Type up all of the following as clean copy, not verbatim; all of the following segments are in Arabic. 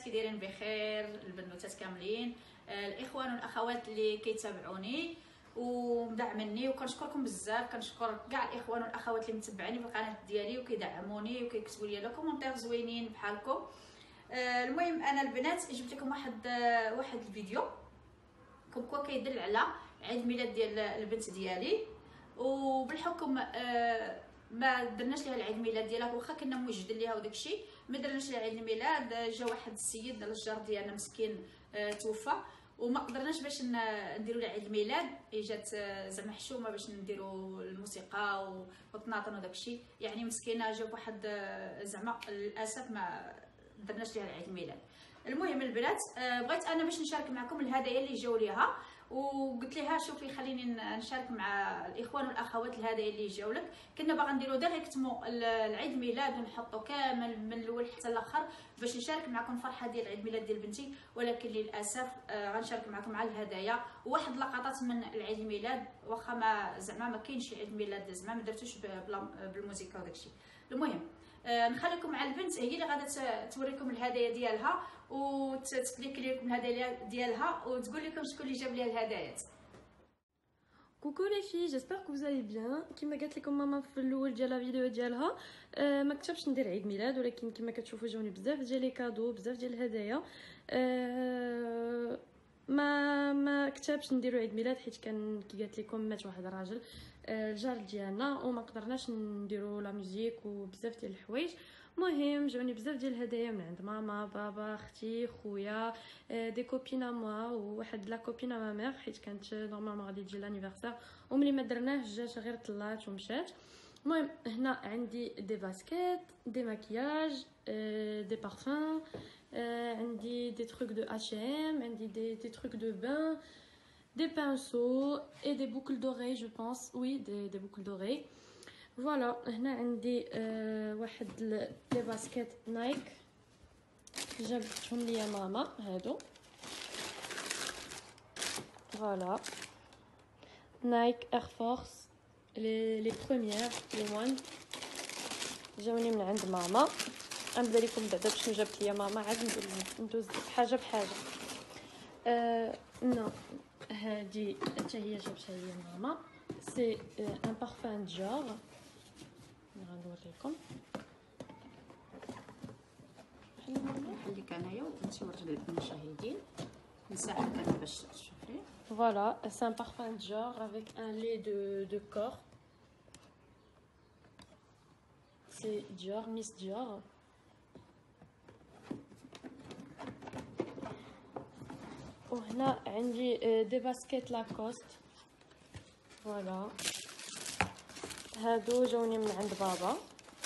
كي دايرين بخير البنوتات كاملين، الاخوان والاخوات اللي كيتابعوني ومدعمني، وكنشكركم بزاف. كنشكر كاع الاخوان والاخوات اللي متبعيني في القناه ديالي وكيدعموني وكيكتبوا لي كومونتير زوينين بحالكم. المهم انا البنات جبت لكم واحد الفيديو كوكو كيدل على عيد ميلاد ديال البنت ديالي، وبالحكم ما درناش ليها العيد ميلاد ديالها، واخا كنا موجدين ليها وداكشي ما درناش ليها عيد الميلاد. جا واحد السيد الجار ديالنا مسكين توفى وما قدرناش باش نديروا له عيد الميلاد. جات زعما حشومه باش نديروا الموسيقى والطناطن وداكشي، يعني مسكينه جاب واحد زعما للاسف ما درناش ليها العيد الميلاد. المهم البنات بغيت انا باش نشارك معكم الهدايا اللي جاو ليها، وقلت لها شوفي خليني نشارك مع الاخوان والاخوات الهدايا اللي جاو لك. كنا باغا نديرو ديريكتمون العيد ميلاد ونحطو كامل من الاول حتى الاخر باش نشارك معكم الفرحه ديال عيد ميلاد ديال بنتي، ولكن للاسف غنشارك معكم مع الهدايا وواحد لقطات من العيد الميلاد، واخا ما زعما ما كاينش عيد ميلاد زعما ما درتوش بالموسيقى وداكشي. المهم نخليكم مع البنت، هي اللي غادا توريكم الهدايا ديالها وتسبليكي لكم الهدايا ديالها وتقول لكم شكون اللي جاب ليها الهدايا. Coucou les filles, j'espère que vous allez bien. كما قالت لكم ماما في الاول ديال الفيديو ديالها ما كتبش ندير عيد ميلاد، ولكن كما كتشوفوا جاوني بزاف ديال لي كادو، بزاف ديال الهدايا. ما كتبش نديرو عيد ميلاد حيت كان كي قالت لكم مات واحد الراجل الجار ديالنا وما قدرناش نديرو لا ميوزيك وبزاف ديال الحوايج. مهم جاوني بزاف ديال الهدايا من عند ماما بابا اختي خويا دي كوبينا موا وواحد لا كوبينا ما مير، حيت كانت نورمالمون غادي تجي لانيفرسير وملي ما درناه جات غير طلات ومشات. المهم هنا عندي دي باسكيت دي ماكياج دي بارفان، عندي دي تروك دو H&M, عندي دي تروك دو بان des pinceaux et des boucles d'oreilles, je pense. Oui, des boucles d'oreilles. Voilà, هنا عندي واحد لي باسكيت نايك جابتهم ليا ماما هادو. فوالا نايك اير فورس لي بروميير لي موان جاوني من عند ماما. غنبدا لكم بعدا شنو جابت ليا ماما، عاد ندوز حاجه بحاجه. نو هادي حتى هي جابتها ليا ماما، سي ان بارفان ديور. غنوريكم نخليك انايا ونصور للمشاهدين مساحه كامله باش تشوفي. Voilà, c'est un parfum Dior avec un lait de corps. C'est Dior, Miss Dior. وهنا عندي دي باسكيت لاكوست. فوالا هادو جاوني من عند بابا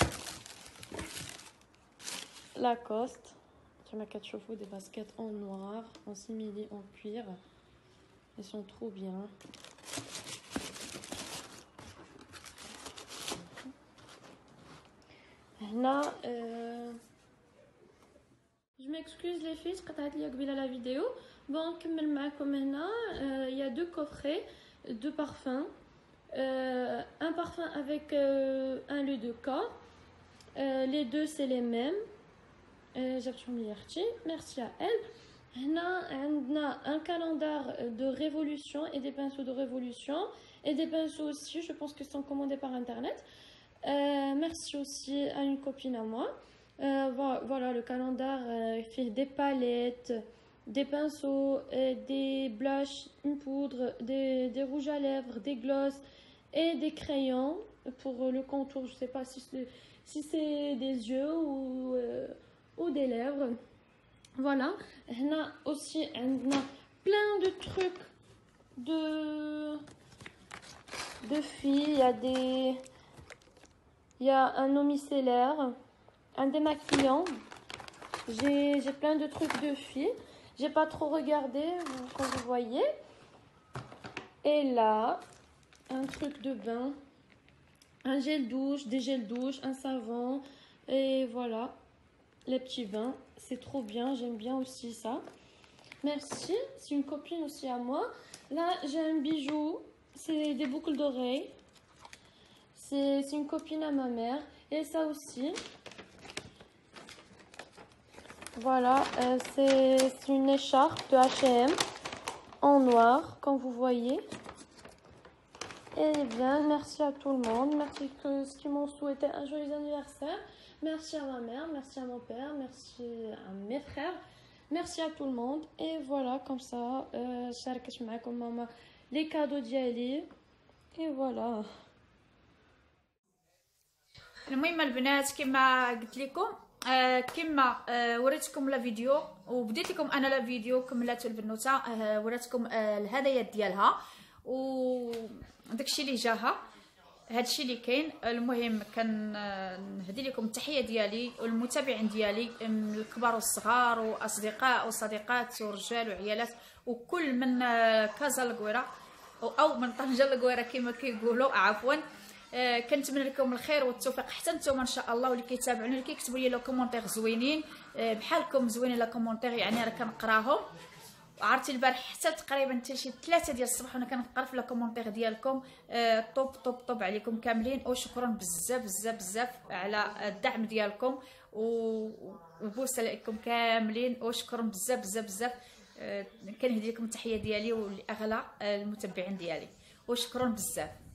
لاكوست كما كتشوفوا، دي باسكيت en noir en simili en cuir. Ils sont trop bien. هنا je m'excuse les filles قطعت لي قبيله لا فيديو. بون نكمل معكم هنا. il y a deux coffrets de parfums, un parfum avec un lait de corps, les deux c'est les mêmes. جابتهم لي اختي، merci à elle. هنا عندنا un calendar de révolution et des pinceaux de révolution et des pinceaux aussi, je pense qu'ils sont commandés par internet. Merci aussi à une copine à moi. Voilà le calendar fait des palettes, des pinceaux, des blushs, une poudre, des rouges à lèvres, des gloss et des crayons pour le contour. Je sais pas si c'est des yeux ou des lèvres. Voilà. هنا aussi عندنا plein de trucs de filles. Il y a un eau micellaire, un démaquillant. J'ai plein de trucs de filles. J'ai pas trop regardé quand vous voyez. Et là, un truc de bain, un gel douche, des gels douche, un savon. Et voilà, les petits bains. C'est trop bien, j'aime bien aussi ça. Merci, c'est une copine aussi à moi. Là, j'ai un bijou, c'est des boucles d'oreilles. C'est une copine à ma mère. Et ça aussi. Voilà, c'est une écharpe de H&M en noir, comme vous voyez. Et bien, merci à tout le monde. Merci que ceux qui m'ont souhaité un joyeux anniversaire. Merci à ma mère, merci à mon père, merci à mes frères. Merci à tout le monde. Et voilà, comme ça, شاركت معكم ماما les cadeaux ديالي. Et voilà. المهم البنات كما قلت لكم كما وريتكم لا فيديو وبديت لكم انا لا فيديو كملاتو البنوته وريتكم الهدايا ديالها وداكشي اللي جاها هادشي اللي كاين. المهم كنهدي لكم التحيه ديالي والمتابعين ديالي الكبار والصغار واصدقاء وصديقات ورجال وعيالات وكل من كازا القويره او من طنجه القويره كما كيقولوا عفوا. كنتمنى لكم الخير والتوفيق حتى نتوما ان شاء الله، واللي كيتابعوني اللي كيكتبوا لي لو كومونتير زوينين بحالكم زوينين لا كومونتير، يعني راه كنقراهم. عرفتي البارح حتى تقريبا حتى شي 3 ديال الصباح وانا كنقرا في لا كومونتير ديالكم. طوب طوب طوب عليكم كاملين وشكرا بزاف بزاف بزاف على الدعم ديالكم وبوسه لكم كاملين وشكرا بزاف بزاف بزاف. كنهدي لكم التحيه ديالي ولاغلى المتابعين ديالي وشكرا بزاف.